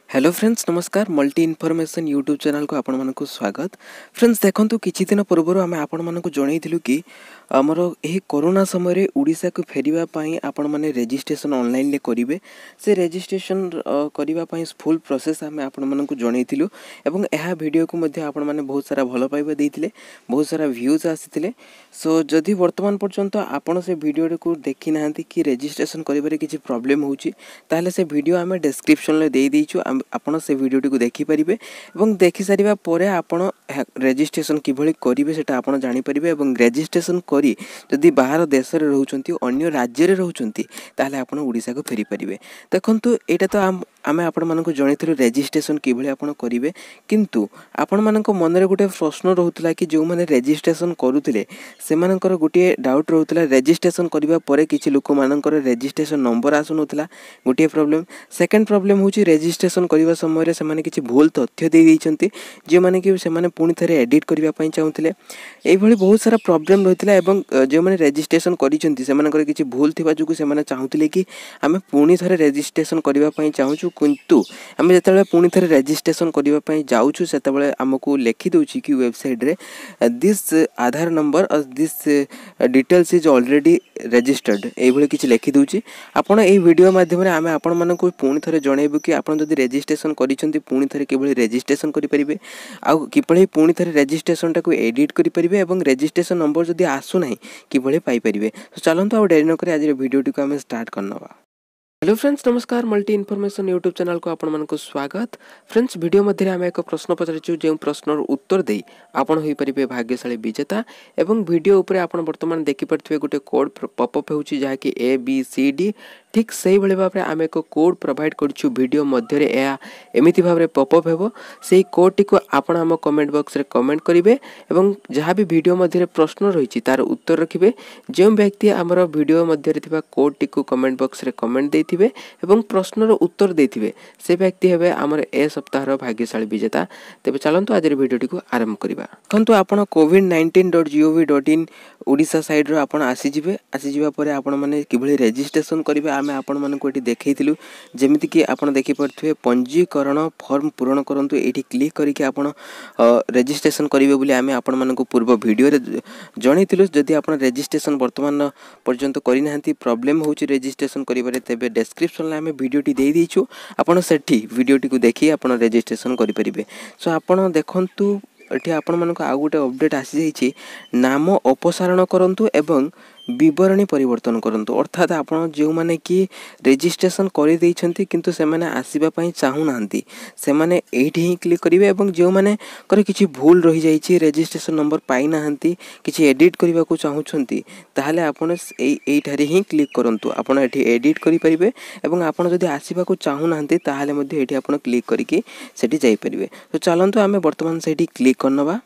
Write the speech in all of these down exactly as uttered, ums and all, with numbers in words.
Hello friends नमस्कार multi information YouTube channel को आपण मानक स्वागत। फ्रेंड्स देखंतु किछि दिन पूर्व आम आपण मानक जनइथिलु कि आमर एही कोरोना समय ओडिशा को फेरिबा पई आपण माने रजिस्ट्रेशन ऑनलाइन ले करिवे से रजिस्ट्रेशन करिबा पई फुल प्रोसेस आम आपण मानक जनइथिलु एवं एहा वीडियो को मध्ये आपण माने बहुत सारा भलो पाइबा देथिले बहुत सारा व्यूज आसीथिले। सो जदि वर्तमान पर्यंत आपण से वीडियो को देखि नाहंती कि रजिस्ट्रेशन करिबारे किछि प्रॉब्लम होउची ताले से वीडियो आम डिस्क्रिप्शन ले देई देइछु आपण से वीडियो को देखि परिबे एवं देखि सारिबा परे आपण रजिस्ट्रेशन किभली करिवे सेटा आपण जानि परिबे एवं रजिस्ट्रेशन करी जदि बाहर देश रे रहउचंती अन्य राज्य रे रहउचंती ताले आपण ओडिसा को फेरी परिबे। देखंतु एटा तो आम आमे आपण मानको जणैथिलु रजिस्ट्रेशन किभली आपण करिवे किंतु आपण मानको मन रे गुटे प्रश्न रहउतला कि जो माने रजिस्ट्रेशन करूथिले सेमानकर गुटे डाउट रहउतला रजिस्ट्रेशन करिबा परे किछि लोक मानकर रजिस्ट्रेशन नंबर आसु नथला गुटे प्रॉब्लम। सेकंड प्रॉब्लम होची रजिस्ट्रेशन करिबा समय रे सेमाने किछि भूल तथ्य दे दैचंती जे माने कि सेमाने पुनी थरे एडिट करिबा पई चाहुथिले एई भली बहुत सारा प्रॉब्लम रहथिला एवं जे माने रजिस्ट्रेशन करिसंती सेमानकर किछि भूल थिबा जुगु सेमाने चाहुथिले कि आमे पुनी थरे रजिस्ट्रेशन करिबा पई चाहुछु किंतु आमे जेतेबेले पुनी थरे रजिस्ट्रेशन करिबा पई जाउछु सेतेबेले हमकु लिखि दोछि कि वेबसाइट रे दिस आधार नंबर और this details is already registered एई भली किछि लिखि दोछि। आपण एई वीडियो माध्यम रे आमे आपण मानकु पुनी थरे जणैबु कि आपण जदि रजिस्ट्रेशन करिसंती पुनी थरे केबळी रजिस्ट्रेशन करि परिबे आ किपळी पुनी थरे रजिस्ट्रेशन टाको एडिट करि परिबे एवं रजिस्ट्रेशन नंबर जदि आसु नाही किभली पाई परिबे। तो चलंतु आ डेरी न करे आज वीडियो टिको आमे स्टार्ट करनवा। हेलो फ्रेंड्स नमस्कार मल्टी इनफॉरमेशन यूट्यूब चैनल को आपण मानको स्वागत। फ्रेंड्स वीडियो मध्ये आमे एक प्रश्न पचारिछु जे प्रश्नर उत्तर देई आपण होई परिबे भाग्यशाली विजेता एवं वीडियो ऊपर आपण वर्तमान देखि परथिबे गुटे कोड पॉपअप होउची जहा कि ए बी सी डी ठीक सही भले भाव आम एक कोड प्रोवाइड करछु वीडियो मध्य रे एमिति भाव रे पॉपअप हेबो सेही कोड टी को आपण हम कमेंट बॉक्स रे कमेंट करिवे एवं जहाँ भी वीडियो मध्य रे प्रश्न रहिछि तार उत्तर रखिबे। जो व्यक्ति हमर वीडियो मध्य रे थिबा कोड टी को कमेंट बॉक्स रे कमेंट देथिबे एवं प्रश्नर उत्तर देथिबे से व्यक्ति हेबे हमर ए सप्ताहर भाग्यशाली विजेता। तेबे चलंतु आज रे वीडियो टी को आरंभ करिबा। कंतु आपण covid nineteen dot G O V dot in Odisha site रो आपण आसी जिवे आसी जिबा परे आपण माने किभली रजिस्ट्रेशन करिवे आमे आपण मानकु एटी देखैथिलु जेमिति कि आपण देखि परथुवे पंजीकरण फॉर्म पूर्ण करंतु एटी क्लिक करिके आपण रजिस्ट्रेशन करिवे बोली आमे आपण मानकु पूर्व वीडियो रे जणैथिलु। जदि आपण रजिस्ट्रेशन वर्तमान पर्यंत करि नाहंती प्रॉब्लम होची रजिस्ट्रेशन करिबारे तेबे डिस्क्रिप्शन ला आमे वीडियो टी देई दिछु आपण सेठी वीडियो टी को देखि आपण रजिस्ट्रेशन करि परिबे। सो आपण देखंतु एठी आपण मानको आ गुटे अपडेट आसी जाईछि नाम अपसारण करंतु एवं विवरणी परिवर्तन करंतु अर्थात आपण जे माने कि रजिस्ट्रेशन करि दैछंती किंतु से माने आसीबा पई चाहू नांती से माने एठी ही क्लिक करिवे एवं जे माने करे किछि भूल रहि जाईछि रजिस्ट्रेशन नंबर पाई नाहंती किछि एडिट करिवा को चाहूछंती ताहाले आपण एई एठारे ही क्लिक करंतु आपण एठी एडिट करि परिबे एवं आपण जदि आसीबा को चाहू नांती ताहाले मध्ये एठी आपण क्लिक करिकि सेठी जाई परिबे। तो चलंतु आमे वर्तमान सेठी क्लिक करनवा।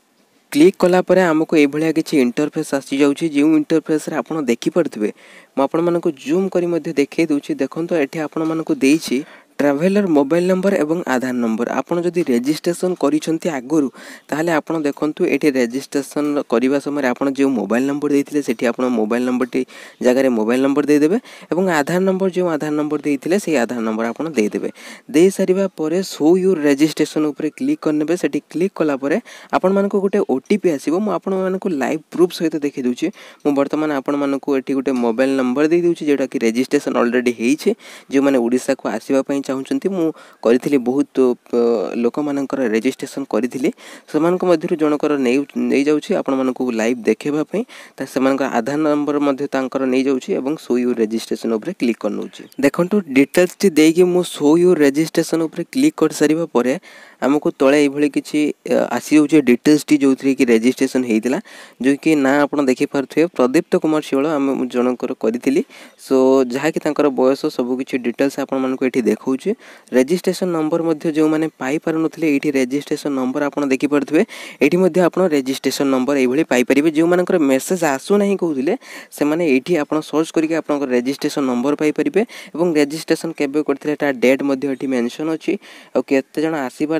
क्लिक कला परे हमको ए भलिया किछि इंटरफेस आसी जाउछि जे इंटरफेस रे आपण देखि परथबे म आपण मानको जूम करी मध्ये देखै दोछि। देखंतो एठी आपण मानको देइछि ट्रैवलर मोबाइल नंबर एवं आधार नंबर आपण जदि रजिस्ट्रेशन करिसंती आगरु ताहाले आपण देखंतु एठी रजिस्ट्रेशन करिवा समय आपण जे मोबाइल नंबर देइथिले सेठी आपण मोबाइल नंबर टी जगह रे मोबाइल नंबर दे देबे एवं आधार नंबर जे आधार नंबर देइथिले सेही आधार नंबर आपण दे देबे। देई सारिबा परे शो योर रजिस्ट्रेशन ऊपर क्लिक करनेबे सेठी क्लिक कला परे आपण मानको गुटे ओटीपी आसीबो म आपण मानको लाइव प्रूफ सहित देखि दोछि। म वर्तमान आपण मानको एठी गुटे मोबाइल नंबर दे दोछि जेटा कि रजिस्ट्रेशन ऑलरेडी हेइछे जे माने ओडिसा को आसीबा पई चाहउछंती मु करिथिली बहुत लोक मानकर रजिस्ट्रेशन करिथिली सेमानक मध्यरु जनकर नै नै जाउछि आपण मानकु लाइव देखेबा पई त सेमानकर आधार नंबर मध्ये तांकर नै जाउछि एवं शो योर रजिस्ट्रेशन ऊपर क्लिक करनउछि। देखंतु डिटेल्स टी देकी मु शो योर रजिस्ट्रेशन ऊपर क्लिक कर सारिबा परे हमको तळे एभली किछि आसी जाउछि डिटेल्स टी जोथि कि रजिस्ट्रेशन हेइतिला जो कि ना आपण देखि परथुए प्रदीप्त कुमार शिवळ हम जनकर करिथिली। सो जहा कि तांकर बयस सब किछि डिटेल्स आपण मानकु एठी देखौछि रजिस्ट्रेशन नंबर मध्ये जो माने पाई पार नथले एठी रजिस्ट्रेशन नंबर आपण देखि परथुए एठी मध्ये आपण रजिस्ट्रेशन नंबर एभली पाई परिबे जो मानकर मेसेज आसु नाही कहउथिले से माने एठी आपण सर्च करिके आपण रजिस्ट्रेशन नंबर पाई परिबे एवं रजिस्ट्रेशन केबे करथिले ता डेट मध्ये एठी मेंशन अछि और केते जण आसीबार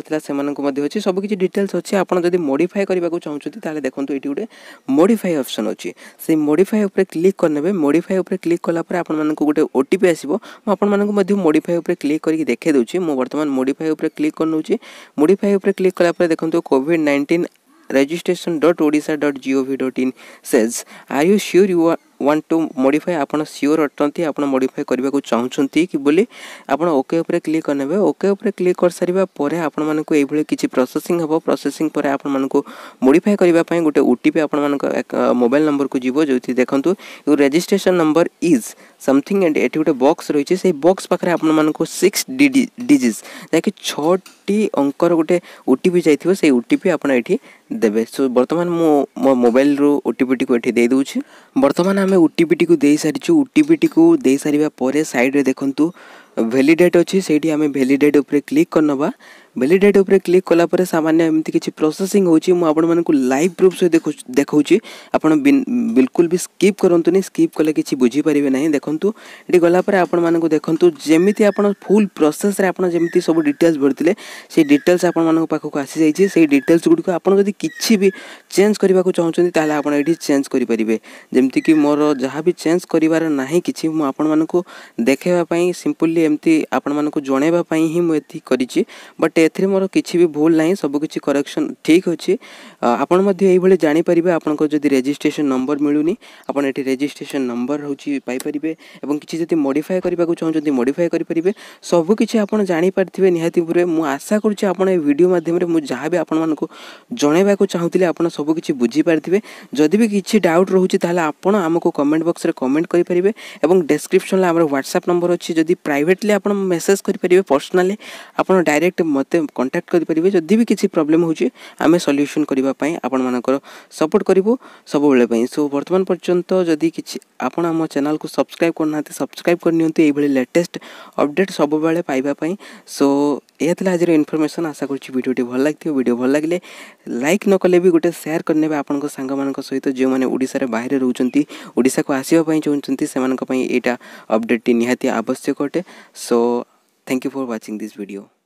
नथिला सेमाननको मध्ये अछि सब किछि डिटेल्स अछि आपण जदि मॉडिफाई करबा को चाहउछथि ताले देखंतु एटी गुटे मॉडिफाई ऑप्शन अछि से मॉडिफाई ऊपर क्लिक करनेबे मॉडिफाई ऊपर क्लिक कला पर आपण माननको गुटे ओटीपी आसीबो म आपण माननको मध्ये मॉडिफाई ऊपर क्लिक करके देखे दोछि म वर्तमान मॉडिफाई ऊपर क्लिक करनउछि मॉडिफाई ऊपर क्लिक कला पर देखंतु covid nineteen registration dot odisha dot gov dot in says are you sure you want to modify आपण श्योर अटंती आपण मॉडिफाई करबा को चाहउछंती कि बोली आपण ओके ऊपर क्लिक करनेबे ओके ऊपर क्लिक कर सरीबा परे आपण मानको एई भले किछि प्रोसेसिंग हबो प्रोसेसिंग परे आपण मानको मॉडिफाई करबा पई गुटे ओटीपी आपण मानको मोबाइल नंबर को जीवो जोति देखंतु your registration number is something and एटी गुटे बॉक्स रहिछि से बॉक्स पाखरे आपण मानको सिक्स डिजिट्स जाकि छह टी अंकर गुटे ओटीपी जाइथिबो से ओटीपी आपण एठी देबे सो वर्तमान मो मोबाइल रो ओटीपी टी को एठी दे दोछि वर्तमान हमें ओटीपी टी को दे सारिछु ओटीपी टी को दे सारिबा परे साइड रे देखंतु वैलिडेट अछि सेठी हमें वैलिडेट ऊपर क्लिक करनबा वैलिडेट ऊपर क्लिक कला परे सामान्य एमति किछि प्रोसेसिंग होछि मु आपण मानकु लाइव प्रूफ से देखु देखौछि आपण बिल्कुल भी स्किप करंतुनी स्किप कले किछि बुझी परिबे नाही देखंतु एठी गला परे आपण मानकु देखंतु जेमिति आपण फुल प्रोसेस रे आपण जेमिति सब डिटेल्स भरतिले से डिटेल्स आपण मानकु पाखु आसी जाइछि से डिटेल्स गुडी को आपण जदी किछि भी चेंज करबा को चाहउछन्ती ताले आपण एठी चेंज करि परिबे जेमिति कि मोर जहा भी चेंज करिवार नाही किछि मु आपण मानकु देखेबा पई सिंपली एमति आपण मानकु जणेबा पई ही मु एथि करिछि बट एथरे मोर किछि भी भूल नाही सब किछि करेक्शन ठीक अछि आपण मध्ये एई भले जानि परिबे आपण को जदी रजिस्ट्रेशन नंबर मिलुनी आपण एठी रजिस्ट्रेशन नंबर होछि पाई परिबे एवं किछि जदी मॉडिफाई करबा को चाहउ जदी मॉडिफाई करि परिबे सब किछि आपण जानि परथिबे निहाती पुरे मु आशा करछि आपण ए वीडियो माध्यम रे मु जहा भी आपण मानको जणेबा को चाहउतिले आपण सब किछि बुझी परथिबे जदी भी किछि डाउट रहउछि ताले आपण हमको कमेंट बॉक्स रे कमेंट करि परिबे एवं डिस्क्रिप्शन ला हमर व्हाट्सएप नंबर अछि जदी प्राइवेटली आपण मेसेज करि परिबे पर्सनली आपण डायरेक्ट मते कांटेक्ट करि परिबे जदी भी किछि प्रॉब्लम होछि हमें सॉल्यूशन करबा पई आपण मानकर सपोर्ट करिवो सब बेले पई सो वर्तमान पर्यंत जदी किछि आपण हम चैनल को सब्सक्राइब करनाते सब्सक्राइब करनियंतु एई भले लेटेस्ट अपडेट सब बेले पाइबा पई सो एतला आज इन्फॉर्मेशन आशा करछि वीडियोटी भल लागथियो वीडियो भल लागले लाइक न कले भी गुटे शेयर करनेबे आपन को संग मानक सहित जे माने ओडिसा रे बाहर रहउचंती ओडिसा को आसीबा पई चाहउचंती सेमान को पई एटा अपडेट निहाती आवश्यक होते so thank you for watching this video.